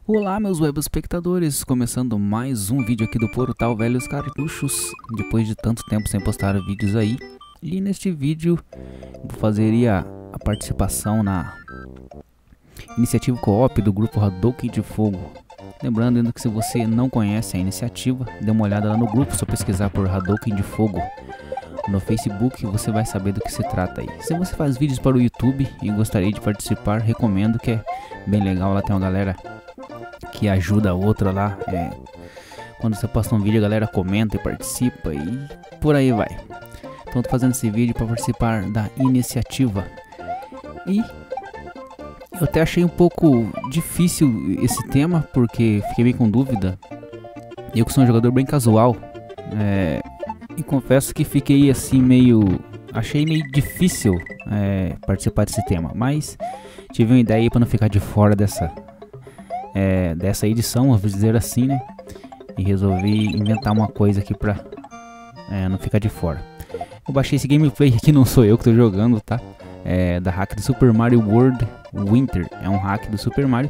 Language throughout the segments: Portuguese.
Olá meus web espectadores, começando mais um vídeo aqui do Portal Velhos Cartuchos, depois de tanto tempo sem postar vídeos aí. E neste vídeo vou fazer a participação na iniciativa co-op do grupo Hadouken de Fogo. Lembrando ainda que se você não conhece a iniciativa, dê uma olhada lá no grupo, só pesquisar por Hadouken de Fogo no Facebook, você vai saber do que se trata aí. Se você faz vídeos para o YouTube e gostaria de participar, recomendo, que é bem legal. Lá tem uma galera que ajuda a outra lá. Quando você posta um vídeo, a galera comenta e participa e por aí vai. Então tô fazendo esse vídeo para participar da iniciativa. E eu até achei um pouco difícil esse tema, porque fiquei meio com dúvida. Eu que sou um jogador bem casual, e confesso que fiquei assim achei meio difícil participar desse tema. Mas tive uma ideia para não ficar de fora dessa edição, vou dizer assim, né? E resolvi inventar uma coisa aqui pra não ficar de fora. Eu baixei esse gameplay aqui, não sou eu que tô jogando, tá? É da hack do Super Mario World Winter. É um hack do Super Mario.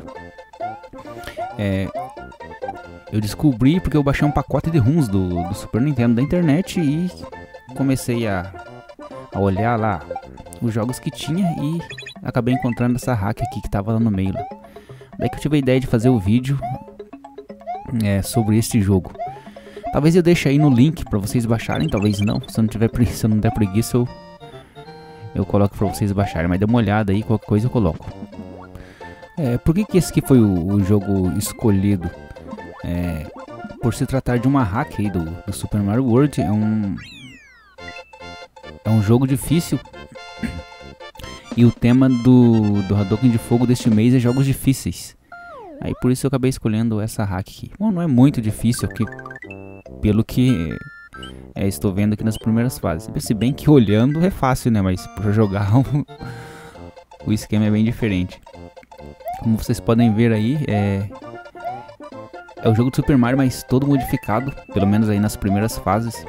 Eu descobri porque eu baixei um pacote de ROMs do Super Nintendo da internet e comecei a olhar lá os jogos que tinha e acabei encontrando essa hack aqui que tava lá no meio lá. Daí que eu tive a ideia de fazer o vídeo sobre este jogo. Talvez eu deixe aí no link para vocês baixarem, talvez não. Se eu não der preguiça, eu coloco para vocês baixarem. Mas dê uma olhada aí, qualquer coisa eu coloco. Por que esse aqui foi o jogo escolhido? Por se tratar de uma hack aí do Super Mario World. É um jogo difícil. E o tema do Hadouken de Fogo deste mês é jogos difíceis. Aí por isso eu acabei escolhendo essa hack aqui. Bom, não é muito difícil aqui, pelo que estou vendo aqui nas primeiras fases. Se bem que olhando é fácil, né? Mas para jogar o esquema é bem diferente. Como vocês podem ver aí, é o jogo do Super Mario, mas todo modificado, pelo menos aí nas primeiras fases.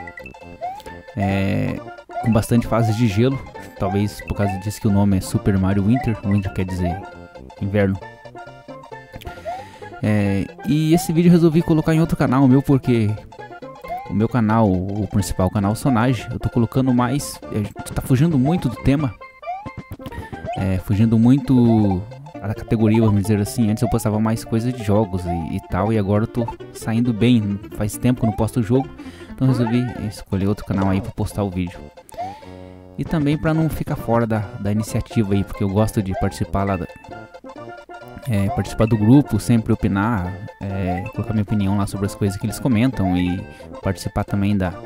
Com bastante fases de gelo. Talvez por causa disso que o nome é Super Mario Winter. Winter quer dizer inverno. E esse vídeo eu resolvi colocar em outro canal meu, porque o meu canal, o principal canal Sonage, eu tô colocando mais, tá fugindo muito do tema, fugindo muito da categoria, vamos dizer assim. Antes eu postava mais coisas de jogos e tal, e agora eu tô saindo bem, faz tempo que eu não posto o jogo, então eu resolvi escolher outro canal aí para postar o vídeo. E também para não ficar fora da iniciativa aí, porque eu gosto de participar lá participar do grupo, sempre opinar, colocar minha opinião lá sobre as coisas que eles comentam e participar também das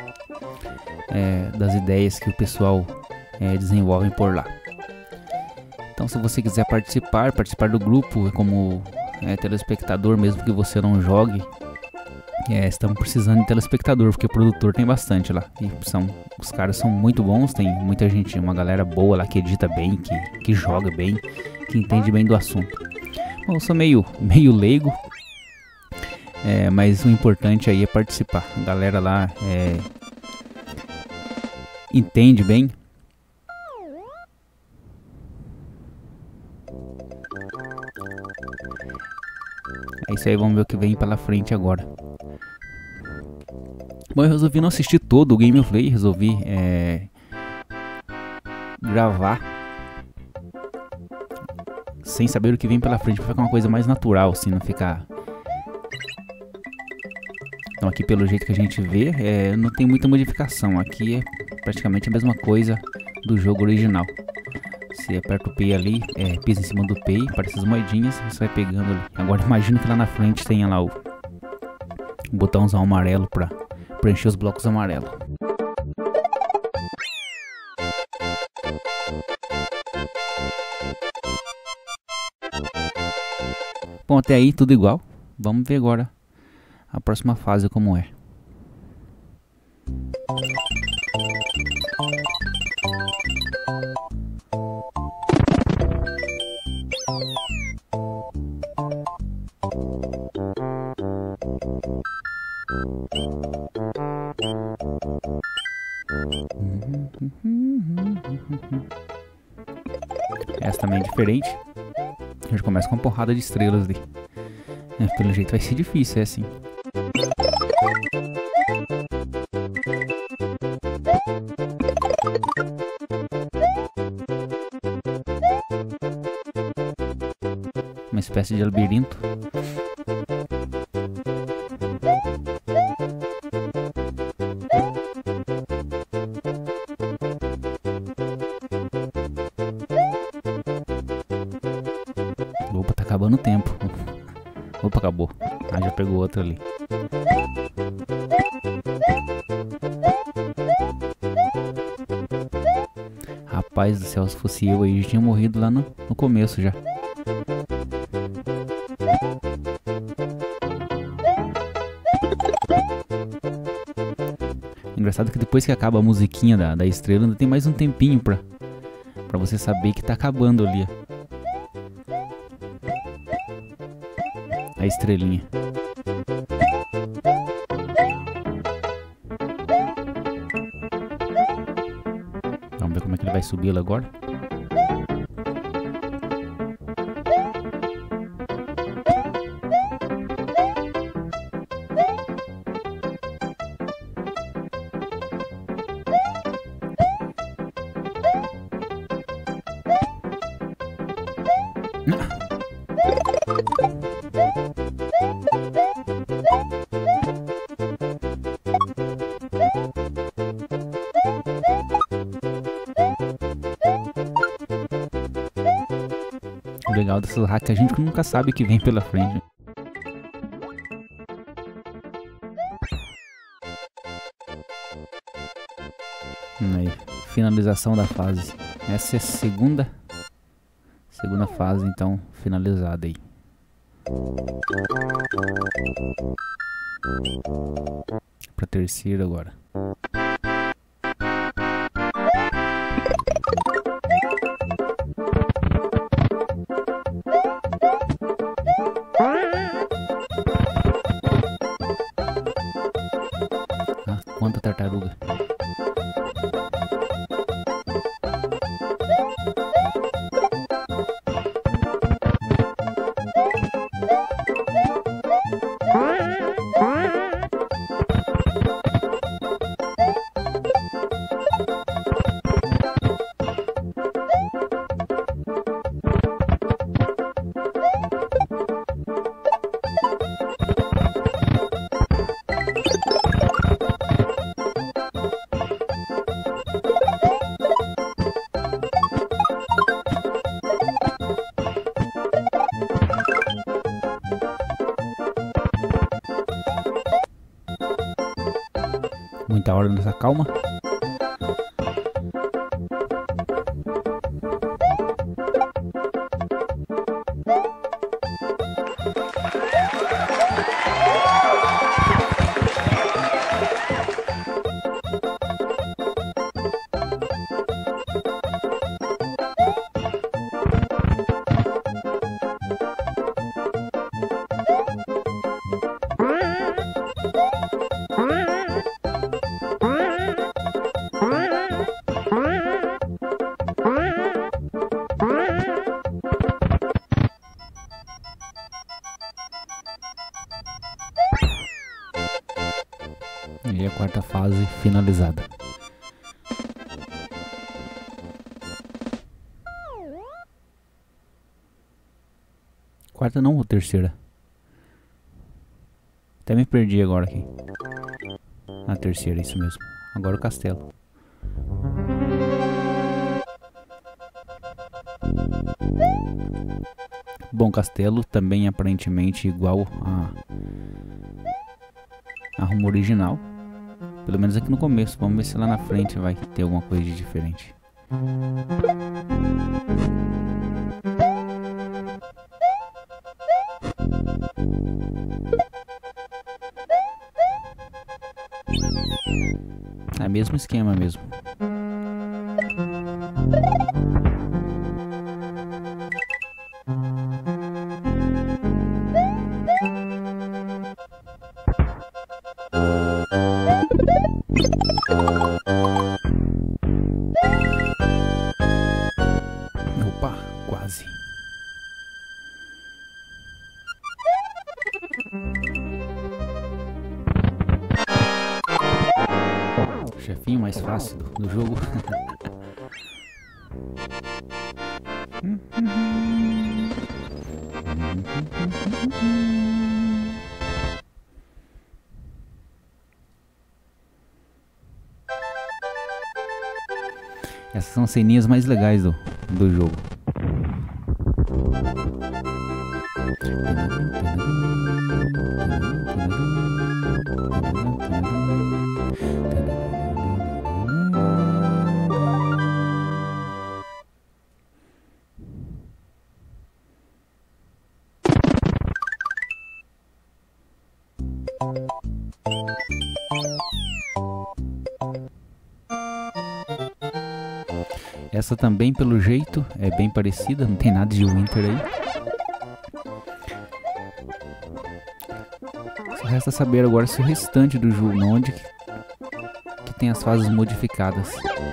ideias que o pessoal desenvolve por lá. Então, se você quiser participar do grupo como telespectador, mesmo que você não jogue, estamos precisando de telespectador, porque produtor tem bastante lá. E os caras são muito bons, tem muita gente, uma galera boa lá que edita bem, que joga bem, que entende bem do assunto. Bom, eu sou meio leigo, mas o importante aí é participar. A galera lá entende bem. É isso aí, vamos ver o que vem pela frente agora. Bom, eu resolvi não assistir todo o gameplay, resolvi gravar sem saber o que vem pela frente, pra ficar uma coisa mais natural, assim, não ficar... Então aqui, pelo jeito que a gente vê, não tem muita modificação. Aqui é praticamente a mesma coisa do jogo original. Você aperta o P ali, pisa em cima do P, aparece as moedinhas, você vai pegando ali. Agora imagino que lá na frente tenha lá o botãozão amarelo pra preencher os blocos amarelos. Bom, até aí tudo igual. Vamos ver agora a próxima fase como é. Essa também é diferente. A gente começa com uma porrada de estrelas ali. Pelo jeito vai ser difícil, é assim. Uma espécie de labirinto. Opa, tá acabando o tempo. Opa, acabou. Ah, já pegou outro ali. Rapaz do céu, se fosse eu aí, já tinha morrido lá no começo já. Engraçado que depois que acaba a musiquinha da estrela, ainda tem mais um tempinho pra você saber que tá acabando ali a estrelinha. Vamos ver como é que ele vai subir agora. O legal dessas hacks é que a gente nunca sabe o que vem pela frente. Aí, finalização da fase. Essa é a segunda fase, então, finalizada aí. Pra terceira agora. Ah, quanta tartaruga. Muita hora nessa calma. E a quarta fase finalizada. Quarta não, ou terceira? Até me perdi agora aqui. A terceira, isso mesmo. Agora o castelo. Bom, castelo também aparentemente igual a rumo original. Pelo menos aqui no começo. Vamos ver se lá na frente vai ter alguma coisa de diferente. É o mesmo esquema mesmo. Opa, quase. chefinho mais fácil do jogo. Essas são as ceninhas mais legais do jogo. Essa também, pelo jeito, é bem parecida, não tem nada de Winter aí. Só resta saber agora se o restante do jogo, onde que tem as fases modificadas.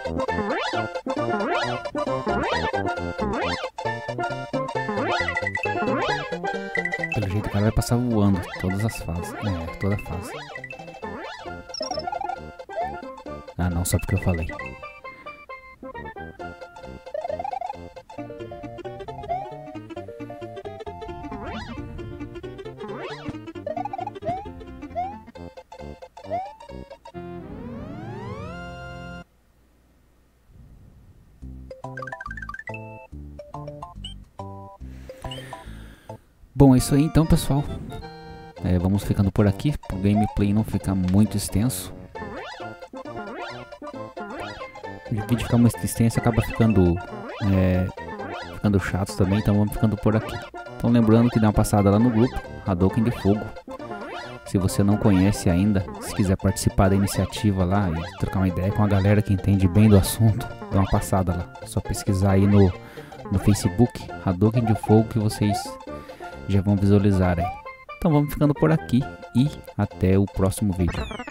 Pelo jeito o cara vai passar voando todas as fases, toda a fase. Ah não, só porque eu falei. Bom, é isso aí então, pessoal. Vamos ficando por aqui, para o gameplay não ficar muito extenso. O vídeo ficar muito extenso acaba ficando chato também, então vamos ficando por aqui. Então lembrando que dá uma passada lá no grupo Hadouken de Fogo. Se você não conhece ainda, se quiser participar da iniciativa lá e trocar uma ideia com a galera que entende bem do assunto, dá uma passada lá. É só pesquisar aí no Facebook Hadouken de Fogo que vocês já vão visualizar aí. Então vamos ficando por aqui e até o próximo vídeo.